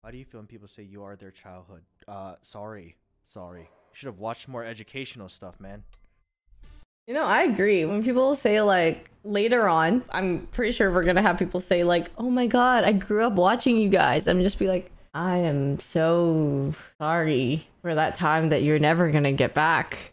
How do you feel when people say you are their childhood? Sorry. You should have watched more educational stuff, man. You know, I agree. When people say like later on, I'm pretty sure we're gonna have people say like, "Oh my god, I grew up watching you guys." I'm just be like, I am so sorry for that time that you're never gonna get back.